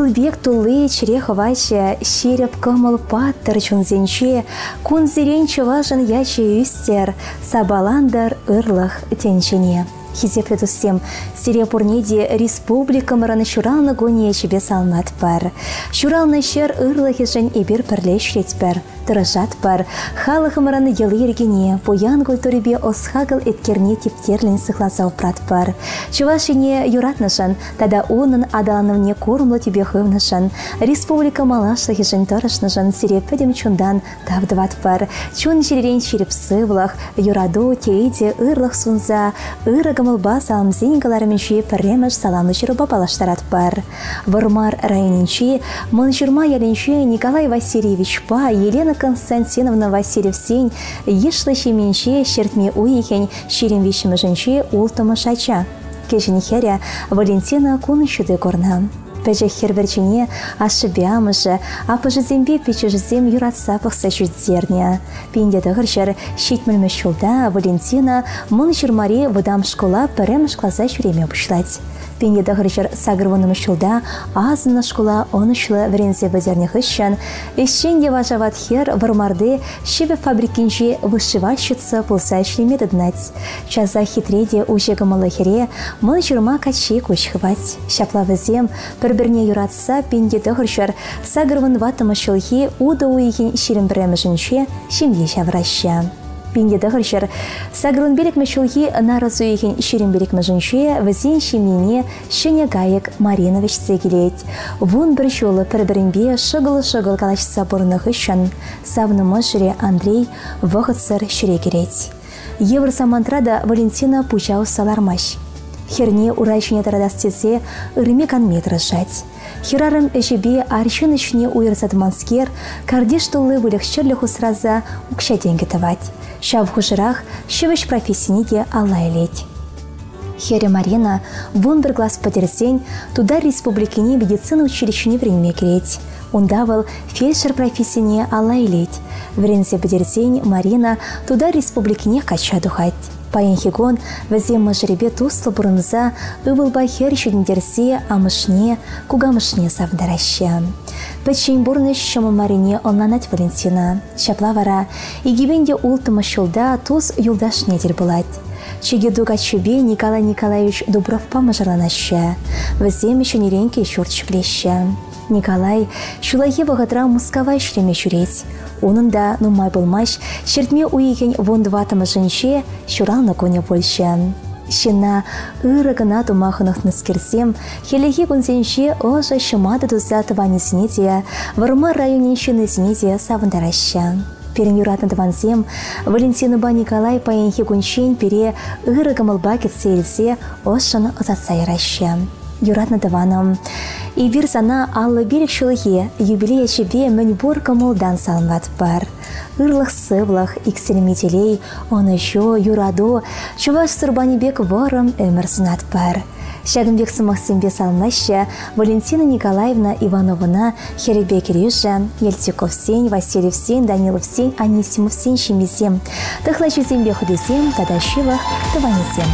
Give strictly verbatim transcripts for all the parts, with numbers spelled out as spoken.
Тылбек тулы череховача, щереп кымыл паттыр чунзенче, кун зеренче важын яче үстер, сабаландар ырлых тенчене. Хизепле туссем, Сирепурнеде республика мыраны шуралны гоне чебе салнат пар. Шуралны шер ырлығы жын ебір пірлеш ретпір, тұрышат пар. Халық мыраны елы ергене, поян культуребе осхагыл еткерне тептерлін сықласау прат пар. Чувашине юратнышын, тада оның адаланывне кормлы тебе хывнышын. Республика малашлығы жын тұрышнышын, Сирепедем чундан тавдыват пар. Чун жеререн черепсывлах, юраду кейде ырлық сунза, ырыгым Мылба саламзенгаларымынче пірреміш саламлы жырыба балаштарат бар. Вармар районынче, Мынжырма ялінче Николай Васильевич па, Елена Константиновна Васильевсен, ешлы шеменче шертме уехен шеремвешіміжінче ултымы шача. Кежінхеря Валентина кунышыды горна. Пәжі херверчіне ашыбиамыжы, апыжы зембе печі жызем юратса пықса жүдзерне. Пендеді ғыршыр шетмілмі шулда Валентина мұн жүрмаре выдам школа пірім шкласа жүреме бұшлать. Пендеді ғыршыр сағырванымы шулда азына школа онышлы врензе бәдерне ғышшан, ешченде важават хер вармарды шебе фабрикінже вышивальщица пылса шлемеді днать. Чаза хитреде ужегімылы хере мұн жүрма каче көшхывать. Шаплавы зем бір-бірне юратса пендеді ғыршыр сағырван ватымы шылхи уды уйген шерім біріміжінше шемге шавраща. Пендеді ғыршыр сағырван белік мәшілхи наразу еген шерім белік мәжінше візен шемене шыне гайық Маринович зегелет. Вон бір жолы бір-бірінбе шығылы-шығыл қалашса бұрынығы үшін савнымы жүре Андрей вғытсыр шүре керет. Евр самантрада Валентина пучау салармаш. Херне урайшыне тарадастесе ырыме канметры жать. Херарым әжебе аршын ішіне уйырсадыманскер, кардеш тұлы вылықшырлы хусраза ұқша денгі тавать. Шав хушырах шывыш профессияне де алла елет. Хере Марина вон бір глаз патерсен туда республикине медицина училищіне време керет. Онда был фельдшер профессияне алла елет. Врензе патерсен Марина туда республикине кача духать. Паянхигон вәзем мажыребе туслы бұрыныза ұвылба хер жүдіндерсе амышне, кугамышне савдараща. Пәтшен бұрыныш шымы Марине онланат Валентина. Шаплавара, егебенде ултымы шылда туз юлдаш недер бұлад. Чегеду качубе Николай Николаевич Дубровпа мажырланаща. Вәзем шөнеренке шуртшыклеща. Николай шулайе вағытра Московай шлеме жүрет. Оның да нумай болмаш, шертме уйеген вондватымы жынше шуралны коне больше. Шена ырығына тумақынық nëскерсем, хелеге күнзенше ожа шымады дұза тыванесіне де, варма районеншінесіне де савындараща. Перен юратны тывансем, Валентина ба Николай паенхе күншен пере ырығымылба кетсе елсе ошын ұзатса яраща. Юратны тываным. И бир сана аллы берег шылығы юбилея шебе мәнбор камылдан салынват бар. Ырлық сывлық, икселеметелей, оны жо, юраду, чуваш сұрбанебек ворым өмір сынат бар. Шагынбек сымақсембе салынаща Валентина Николаевна Ивановна Херебек Режа, Ельтиковсен, Васильевсен, Даниловсен, Анисимовсен шемесем. Тахлачызембе худесем, тадашилах, таванесем.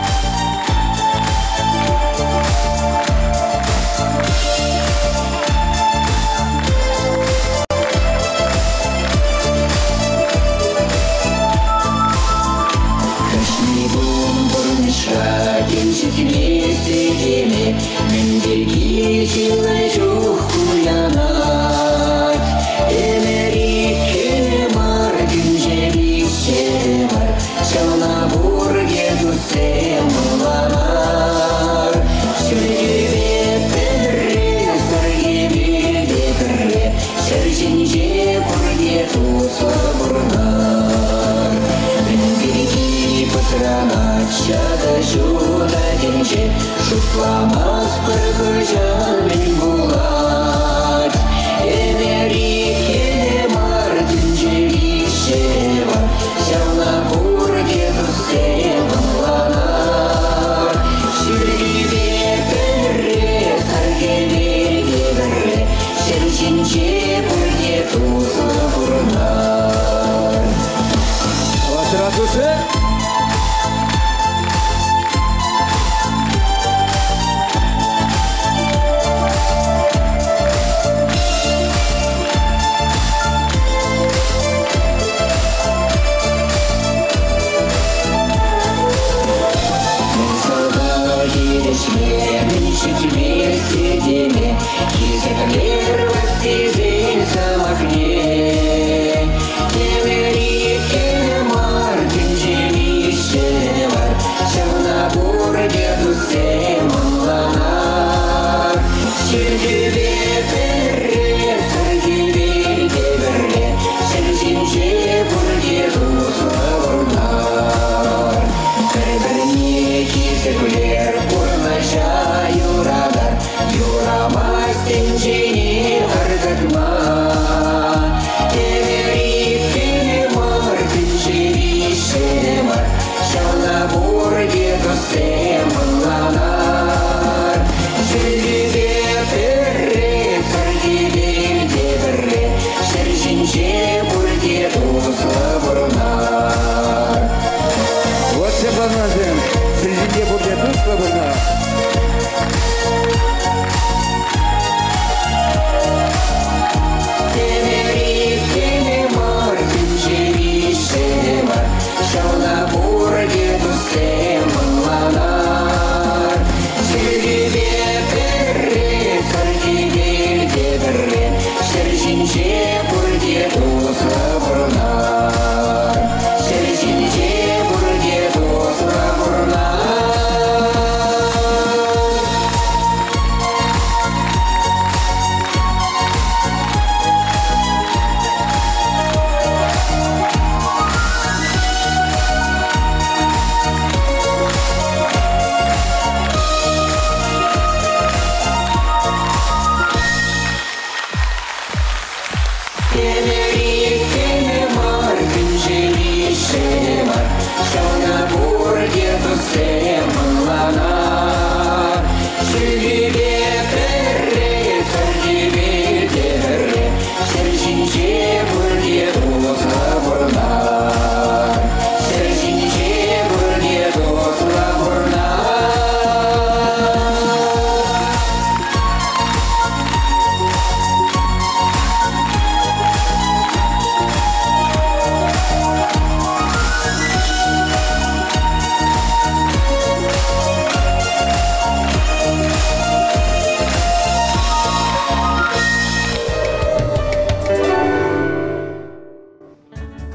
Шутламас пырғыжан мен бұлад. Эмерикке мардың жерише бар, жауна бұрге дүсте бұланар. Жүргебе бірре, сәрге берге бірре, шәржінже бірге тұзы бұрынар. Латератушы!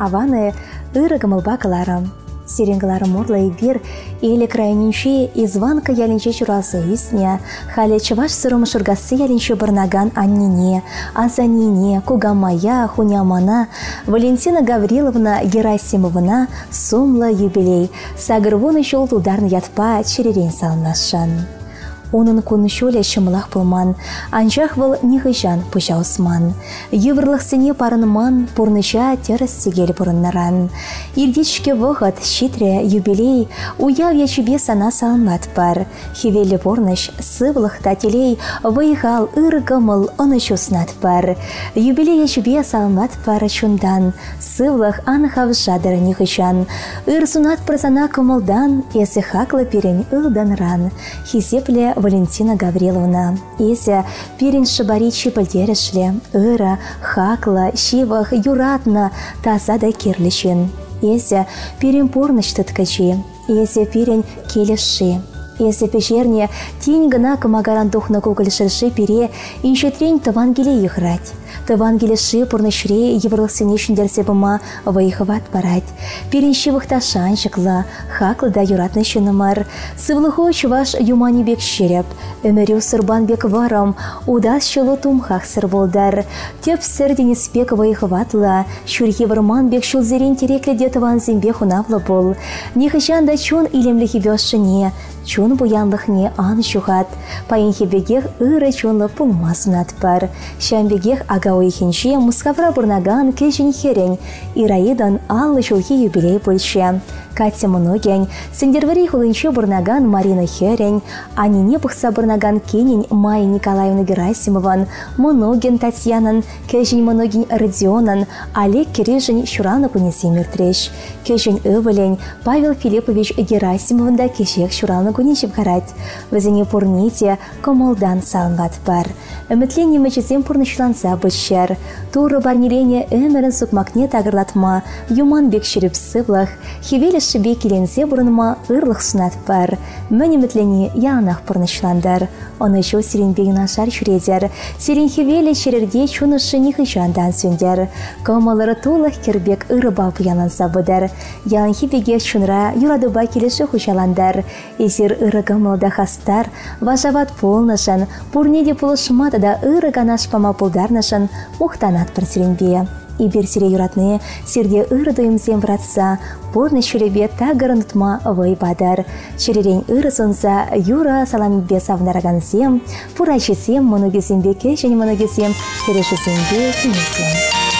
аваны ыры гымылба кыларым. Сиренгалары морлай бир, или крайнинче изванка ялинче чурасы үсне, халі чываш сырымы шургасы ялинче барнаган аннине, азанине, кугамая, хунямана, Валентина Гавриловна Герасимовна сумла юбилей, сагырвуны шол тударны ятпа черерен салнашан. Унын куншуле шымлах пылман, анчах выл нихыжан пұша осман. Ювырлық сыне парынман, пурныча теріс сегел бұрыннаран. Ирдечке вғыт, щитре, юбилей, уяв ячебе сана салынлат бар. Хевелі порныш, сывлық тателей, выйғал ыр гымыл оныш уснат бар. Юбилей ячебе салынлат бар чундан, сывлық анхав жадыр нихыжан. Ыр сунат прасана кымылдан, есі хаклы перен ылдан ран. Хизепле Валентина Гавриловна. Есе пирен шыбаричи пілдерішле, ыра, хакла, шивах, юратна, таза да керлішен. Есе пирен порныш тыткачи, есе пирен келешши. Есе пешерне тень гына кымагаран тухна кугыльшырши пире иншетрень тавангеле играть. Тавангелеши пурнышре еврлысыне шындерсе бұма вайхыват барать. Переншивых ташан жықла, хаклы да юратны шынымар. Сывлыху чуваш юмани бек шереп, өмірю сырбан бек варам, удас шылы тумхах сыр болдар. Теп сірдені спек вайхыватла, шүрхи варман бек шулзерен тереклі де таван зембе хунавлы бол. Нехышан да чон илемліхи бешшыне, чон буянлыхне ан шухат. Пайынхи бегех ыры чонлы пулмасынат бар. Шамбегех ага ойхенше мускавра бурнаган кешін херень, Ираидан аллы шулхи юбилей больше. Катя Многень, сендервари хулынче бурнаган Марина херень, анине пухса бурнаган кенень Майя Николаевна Герасимован, Многен Татьянан, кешін Многень Родионан, Олег Кирижин шураны кунесе миртреш. Кешін өвілень Павел Филиппович Герасимован да кешек шураны кунешіп қарать. Візіне пурните комолдан салынғат бар. Үмітлене мәчесен пурнышланса бішшер. Туры барнелене өмірін сукмакне тағырлатма, юман бек шіріп сывлық, хевелі шыбе келенсе бұрынма ырлық сунат бар. Мөн үмітлене яғынақ пурнышландар. Оны жо сиренбеген ашар шүредер. Сирен хевелі шерерде чунышы нихыжандан сөндер. Комалары толық кербек ырыба бұянанса бұдар. Яғын хебеге чунра юрадыба келеші хұшаландар. Эзір ыры гамалда хастар, важават полнышын, пурнеде пулышмады да ыры ганаш пама пулдарнышын мухтанат бір сиренбе. Ибер сире юратны, сирде ыры дойымзен вратса, порны шүребе тағырын тұтма вай бадар. Шүререн ыры сонса, юра саламбе савнарагансем, пурайшысем, моногесембе кешен моногесем, керешісембе кенесем.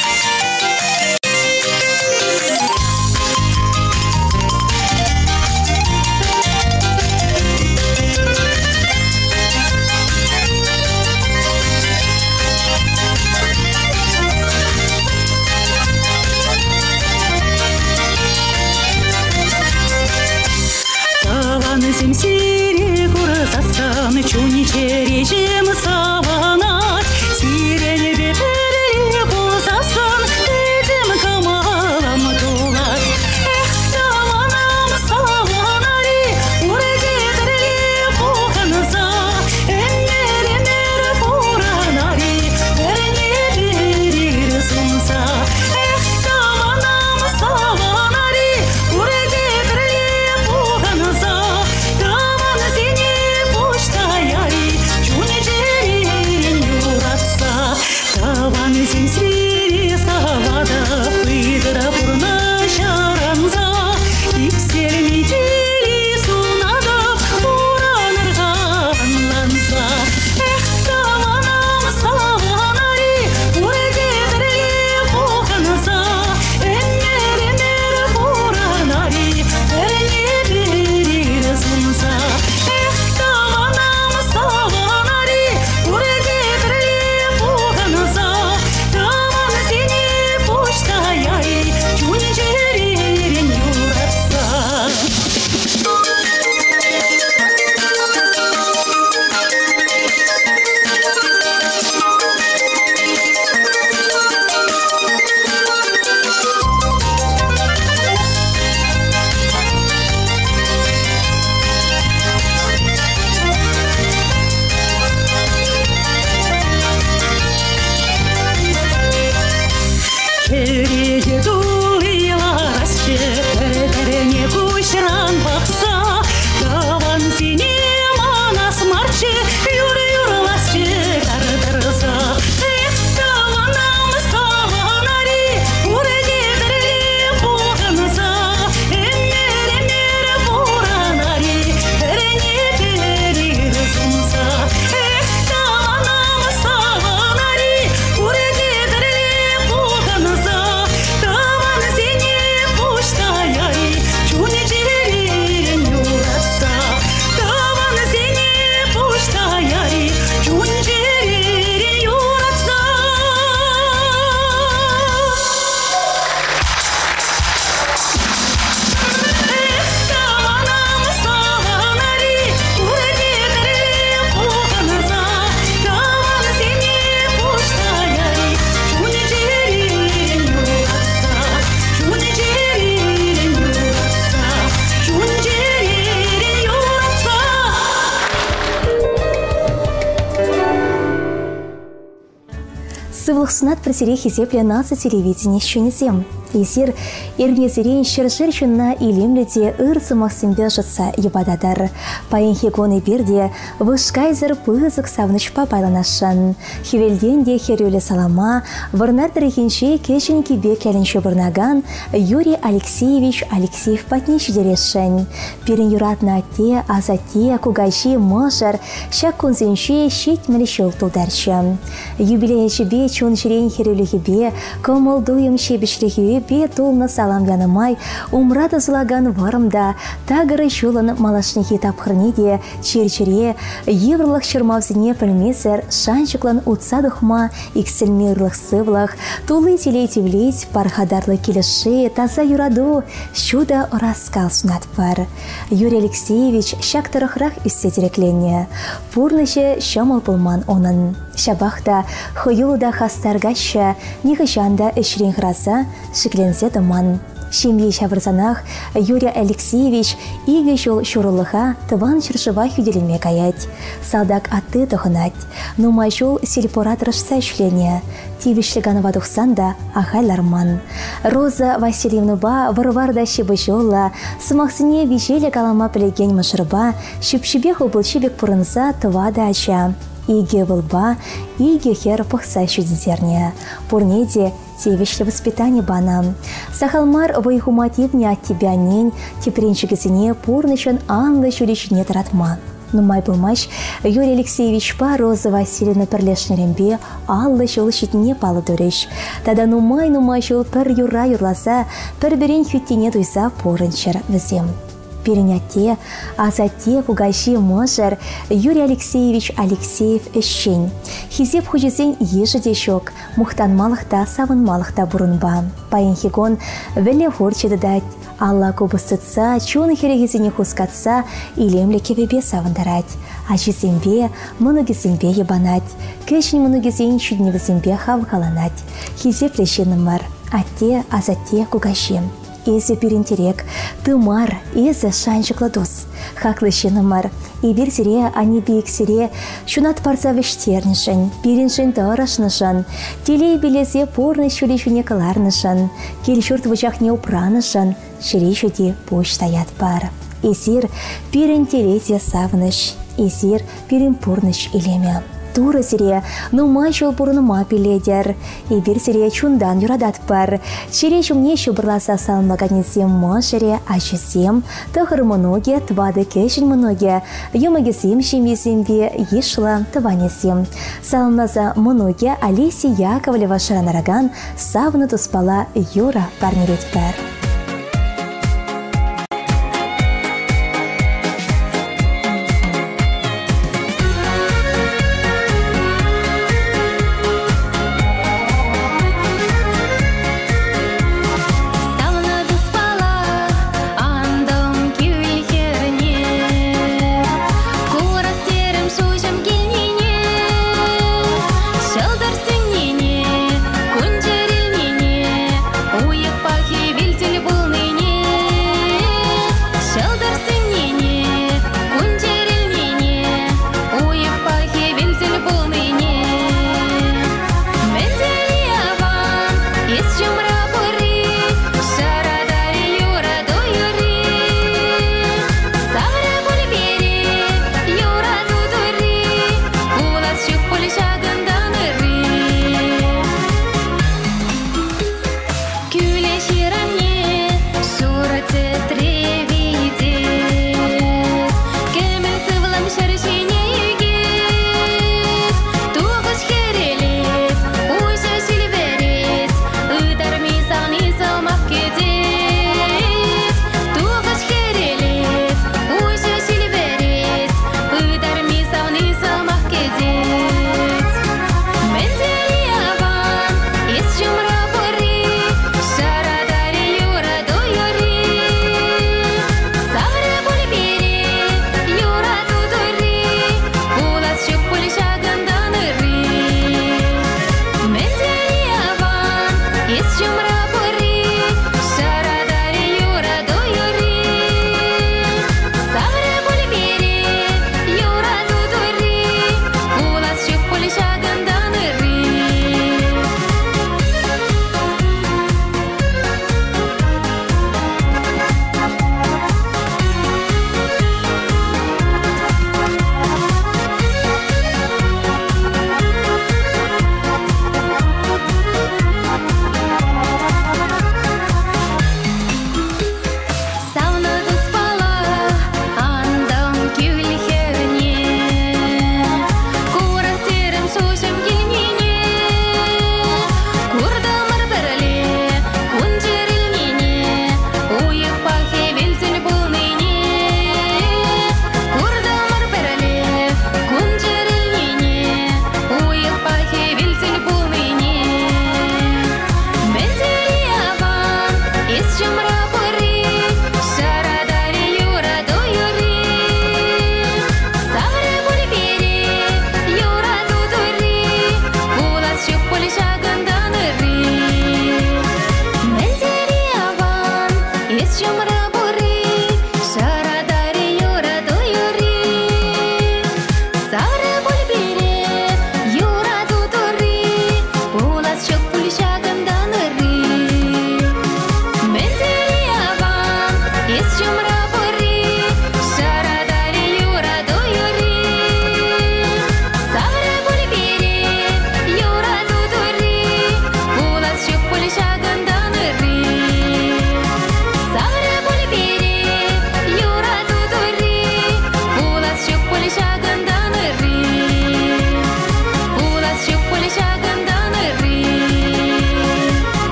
Сире курасасан чуни чережем саванат, сирене бепере болса Сывлых сунат протерехи зепле наса телевидение щунесем. Исир ирнезерен шершерчунна илемледе ырсы максимбе жатса ебададар. Паенхи гоны бирде вышкайзер пызык савнычпа байланашын. Хивелденде херюле салама, варнар тарихинче кешенки бе кәлінче бұрнаган Юрий Алексеевич Алексеев патнеш дерешін. Пирин юратна те, азате, кугайши мажар, шак кунзенче щит мелешел тударчы. Юбилей жебе чун жирен херюлехи бе, комылдуем шебешлехи бе толны салам янымай, умрада злаган варымда, тагыры жолын малашнехи тапхырнеде, черчере, еврлық шырмавзіне пілмесер, шанчыклан утсадықма, иксілмерлық сывлық, тулы телей-тевлеть, пархадарлы келеші, таза юраду, шуда раскал сунат пар. Юрий Алексеевич шактырықрақ үссе дирекленне. Пурлыше шамал пулман онын. Шабахта хойылда хастаргаща, нихышанда эшрен храса, шиклензе тыман. Шемье шавырзанах Юрий Алексеевич иге жол шурылыға тыван чыршыва хүделеме каять. Салдак атты тұхынат. Нумай жол сельпоратырышса шлене. Тивишліганы вадухсанда ахайларман. Роза Васильевнуба варварда шебі жолла, сымақсыне вижелі калама пілеген мұшырба, шүпшібек обылшыбек пұрынса тывада ача. Иге вылба, иге хер пықса шүдзерне. Пурнеде тевишлі воспитание бана. Сахалмар вайхумативне от тебя нень, теперенчігізіне пурнышын анлы шүлешіне таратма. Нумай булмаш Юрий Алексеевич па Роза Васильевна пірлешнерембе аллы жол шетіне палы дөреш. Тада нумай-нумай жол пір юра юрласа, пір берен хүттене дуйса порынчыр візем. Переняте, азате пугайши можер Юрий Алексеевич Алексеев эшшен. Хизеп хужесен ежі дешок, мухтанмалықта савынмалықта бұрынба. Паенхигон вәлі хорчеді дать, Алла кубыстыца, чуны херегезіне хускатса, илемлі кебебе савындарать. Ачисембе, мұнығызембе ебанать. Кешін мұнығызен чүдневізембе хавғаланать. Хизеп лешенімар, атте, азате кугайшем. Эзе перентерек, тымар, эзе шанчықлы дос. Хаклы шенымар, и берсере, ани бейксере, шунат парса вештернішін, переншін тарашнышын, телей белезе порны шүлешіне кыларнышын, келшүрт вычақ не упранышын, шерешуде пош стоят пар. Эзир перентерезе савныш, эзир перенпорныш илеме. Тура сире, ну мачол пурныма пиледер. И бир сире чундан юрадат пар. Шире чумне шубырласа салмаганесем машере, ачесем, тахыр многе, твады кешін многе, юмагесем шемесембе, ешла тванесем. Салмаза многе, Олеся Яковлева шаранараган, савны туспала Юра парнерет пар.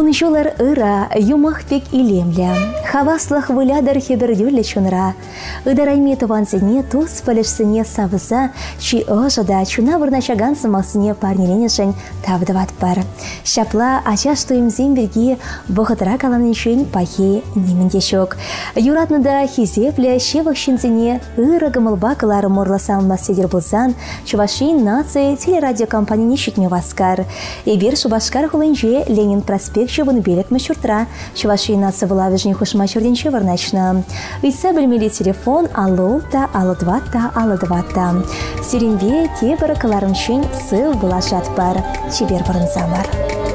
Кунжулар ыра, юмах пек илемле. Хаваслах вылядар хебердюлле чунра. Ыдарайме тувансене туз палешсене савыза, чи ожада чуна вырначаган самасыне парнеленешень тавдават пар. Шапла ачаш туимзем берги бохатра каланышень пахе немендешок. Юратнада хизепле шевах шинзене ыра гамылба кылары морласан масседер булзан, Чувашин нация телерадиокомпания нишикме васкар. Ибер Шубашкар хулынже Ленин проспект чубын белек мешуртра. Чувашин нация была вежни хушма чурденче варначна. Иса бельмели телефон алло та алло два та алло два та. Сиренбе тебір кыларымшын сыл была жатпар. Чебер барынзамар.